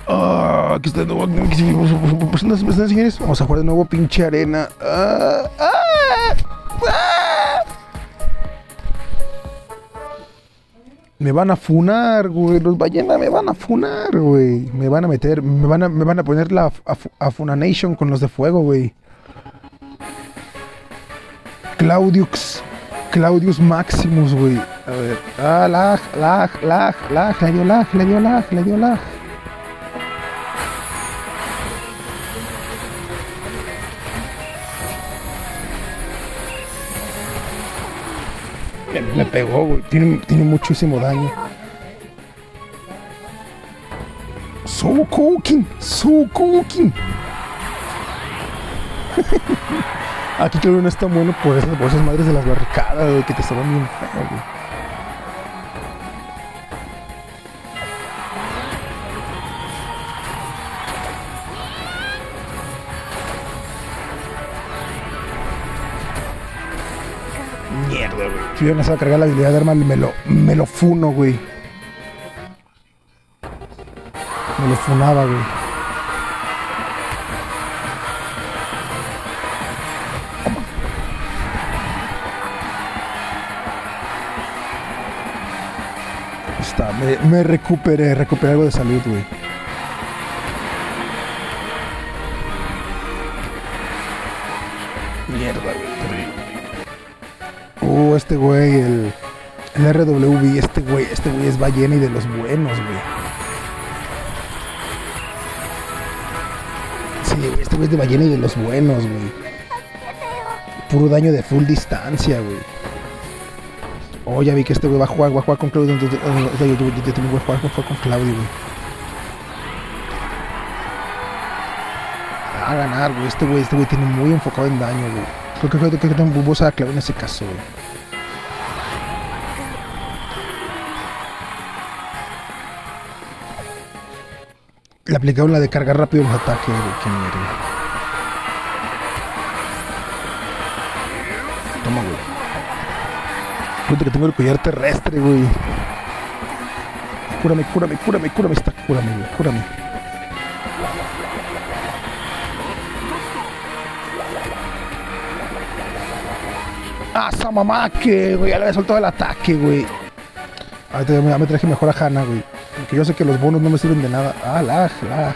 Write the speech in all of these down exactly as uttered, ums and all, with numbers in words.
Ah, aquí está de nuevo. Señores, vamos a jugar de nuevo, pinche arena. Ah, ah, ah. Me van a funar, güey. Los ballenas me van a funar, güey. Me van a meter, me van a, me van a poner la a, a Funanation con los de fuego, güey. Claudius, Claudius Maximus, güey. A ver. Ah, lag, lag, lag, lag. Le dio lag, le dio lag, le dio lag. Me, me pegó, güey. Tiene, tiene muchísimo daño. So cooking, so cooking. Aquí creo que no está bueno por esas, por esas madres de las barricadas, güey, que te estaban bien feo, güey. Mierda, güey. Si hubiera empezado a cargar la habilidad de arma, me lo, me lo funo, güey. Me lo funaba, güey. Está, me, me recuperé, recuperé algo de salud, güey. Mierda, güey. Uh, este güey, el, el R W B, este güey, este güey es ballena y de los buenos, güey. Sí, güey, este güey es de ballena y de los buenos, güey. Puro daño de full distancia, güey. Oh, ya vi que este güey va a jugar, va a jugar con Claudio. Entonces, oh, yo, yo, yo, yo también voy a jugar, voy a jugar con Claudio, güey. A ganar, güey. Este güey, este güey tiene muy enfocado en daño, güey. Creo que, creo que, creo que tengo bubosa a Claudio en ese caso, güey. Le aplicaron la de cargar rápido los ataques, güey. Qué mierda. Toma, güey. Cuenta que tengo el collar terrestre, güey. Cúrame, cúrame, cúrame, cúrame. Está, cúrame, güey, cúrame. ¡Ah, esa mamá que, güey! Ya le había soltado el ataque, güey. Ahorita ya me traje mejor a Hana, güey. Porque yo sé que los bonos no me sirven de nada. ¡Ah, lag, lag!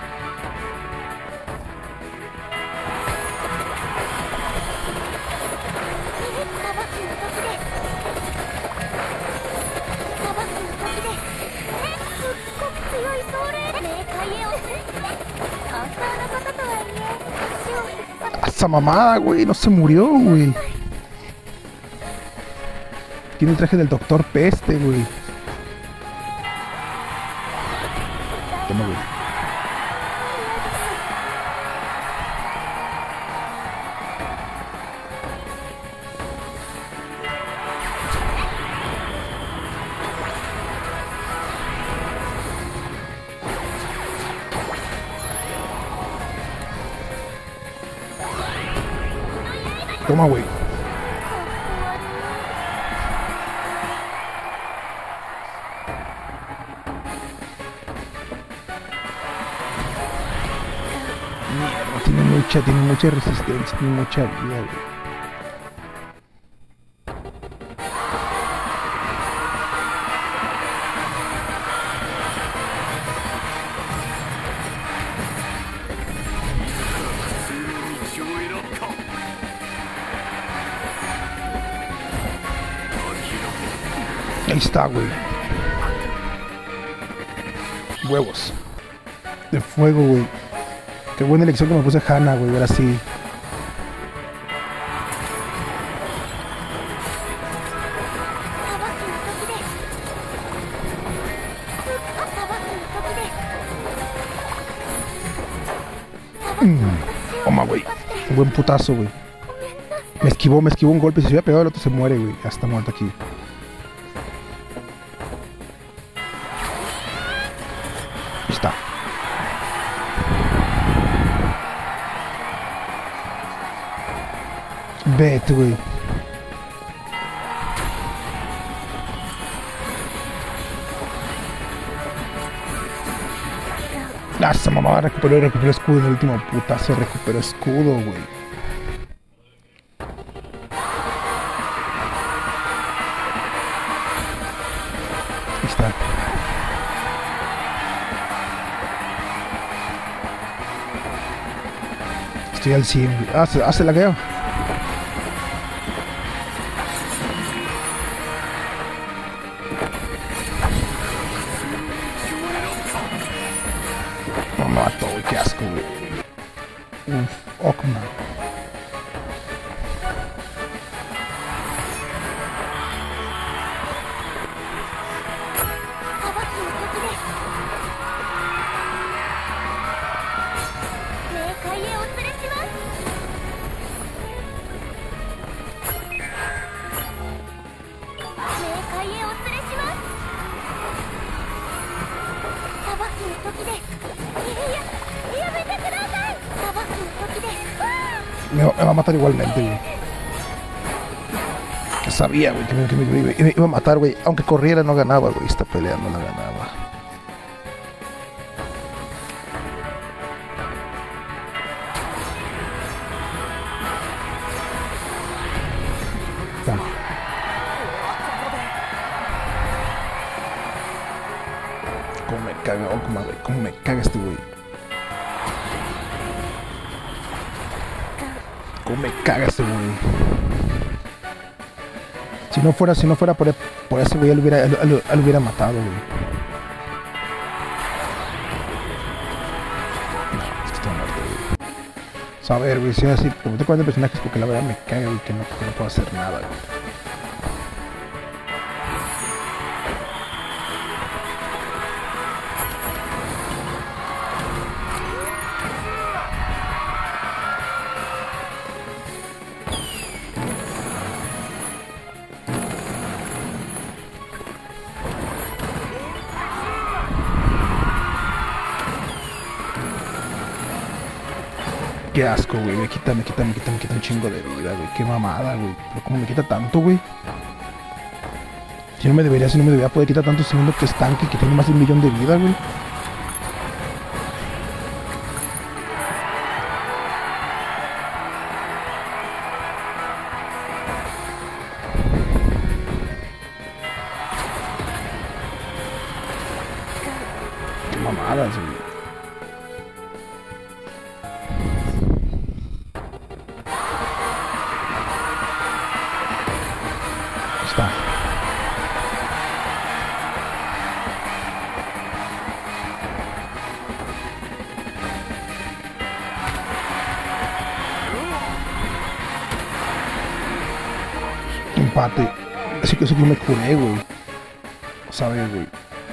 Esa mamada, güey, no se murió, güey. Tiene el traje del Doctor Peste, güey. Toma, güey. Toma, güey. Mierda, tiene mucha, tiene mucha resistencia, tiene mucha vida, güey. Ahí está, güey. Huevos. De fuego, güey. Qué buena elección que me puse Hana, güey. Ahora sí. Mm. Toma, güey. Un buen putazo, güey. Me esquivó, me esquivó un golpe. Si se hubiera pegado el otro se muere, güey. Ya está muerto aquí. Está. Vete, güey. Ah, esa mamá recuperó, recuperó escudo en el último putazo, recuperó escudo, güey. Ahí está. Estoy al cien, güey. Ah, se, ah, se lagueó. No, no, mato, güey, qué asco, güey. Uf, Okma. Me va, me va a matar igualmente, güey. Que sabía, güey, que me, que me, me, me iba a matar, güey. Aunque corriera no ganaba, güey. Esta pelea no la ganaba. Vamos. Cómo me caga, oh, cómo, cómo me caga este güey. Cómo me caga este güey. Si no fuera, si no fuera por, por ese güey, él hubiera, él, él, él hubiera matado, güey. No, es que está muerto, güey. Saber, güey, si así, como te cuento personajes porque la verdad me caga, güey, que no, que no puedo hacer nada, güey. Qué asco, güey. Me quita, me quita, me quita, me quita un chingo de vida, güey. Qué mamada, güey. Pero cómo me quita tanto, güey. Si no me debería, si no me debería poder quitar tanto segundo que es tanque, que tiene más de un millón de vida, güey. Qué mamadas, güey. Está. Empate. Así que eso que yo me curé, güey. ¿Sabes, güey?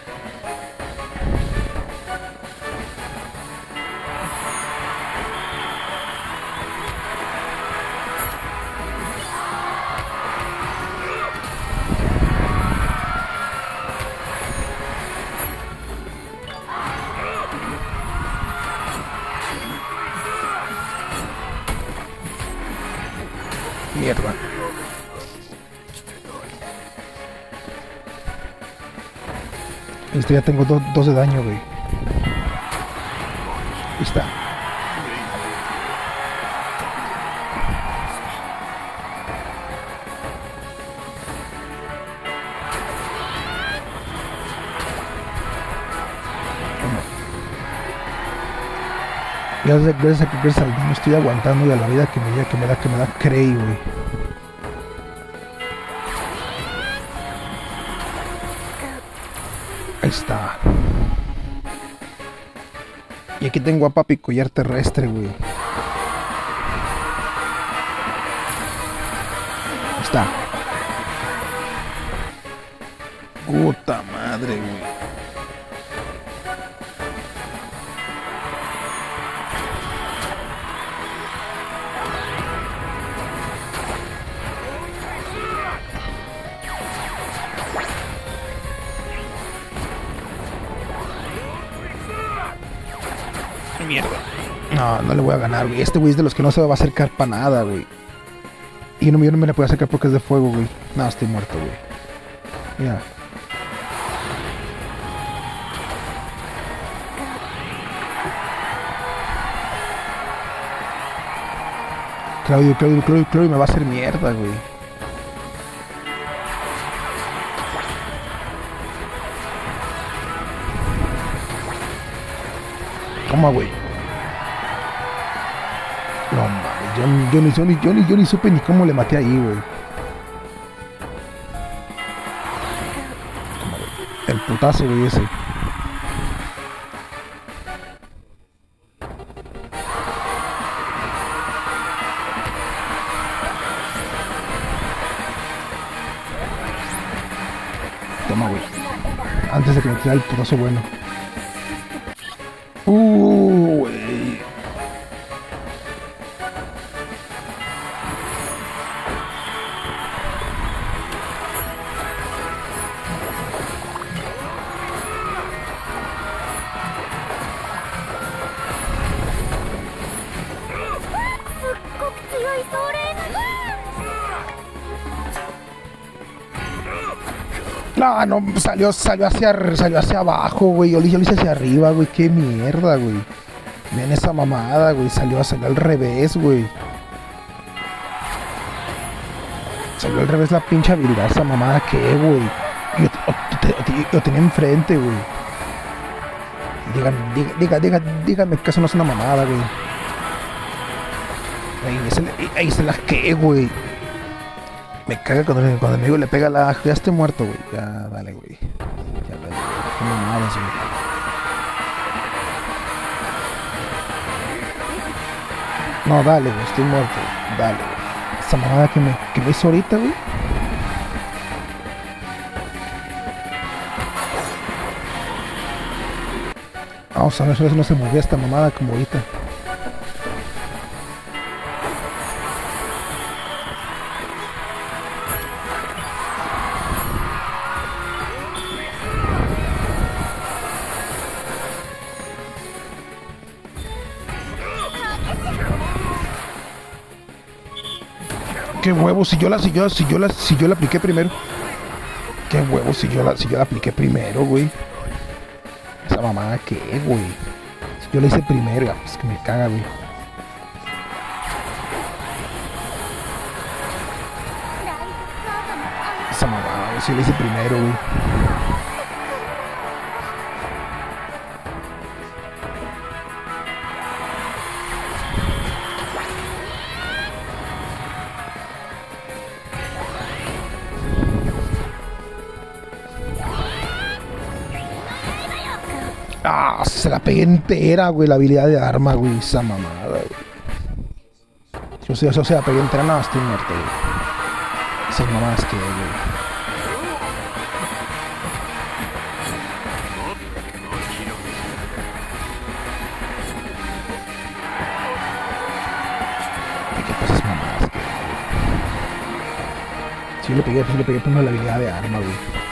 Mierda. Este ya tengo do, dos de daño, güey. Ahí está. Gracias, gracias a que gracias al daño estoy aguantando y a la vida que me, que me da, que me da Crey, güey. Ahí está. Y aquí tengo a Papi Collar Terrestre, güey. Ahí está. Puta madre, güey. Mierda. No, no le voy a ganar, güey. Este güey es de los que no se va a acercar para nada, güey. Y no, yo no me le puedo acercar porque es de fuego, güey. No, estoy muerto, güey. Mira. Claudio, Claudio, Claudio, Claudio me va a hacer mierda, güey. Toma, güey. No mames, yo, yo, ni, yo, ni, yo, ni, yo ni supe ni cómo le maté ahí, güey. El putazo, güey, ese. Toma, güey. Antes de que me tirara el putazo bueno. Uh, güey. No, no, salió, salió hacia, salió hacia abajo, güey. Yo, yo lo hice hacia arriba, güey. Qué mierda, güey. Ven esa mamada, güey. Salió, salió al revés, güey. Salió al revés la pinche habilidad, esa mamada que, güey. Yo, yo, yo, yo tenía enfrente, güey. Díganme, diga, diga, diga, díganme que eso no es una mamada, güey. Ahí se, ahí se las que, güey. Me caga cuando, cuando el amigo le pega la... Ya estoy muerto, güey. Ya, dale, güey. Ya, dale. Qué mamadas, güey. No, dale, güey. Estoy muerto. Dale, güey. Esa mamada que me, que me hizo ahorita, güey. Vamos a ver si no se movía esta mamada como ahorita. Qué huevos, si yo la, si yo, si yo la, si yo la apliqué primero. Qué huevos, si yo la, si yo la apliqué primero, güey. Esa mamada que, güey. Si yo la hice primero, ya, pues que me caga, güey. Esa mamada, güey, si yo la hice primero, güey. Ah, se la pegué entera, güey, la habilidad de arma, güey, esa mamada, güey. Yo sé, yo se la pegué entera, no, estoy muerto, güey. Esas mamadas que, güey. ¿Qué pasa esas mamadas que, güey? Sí le pegué, sí le pegué primero la habilidad de arma, güey.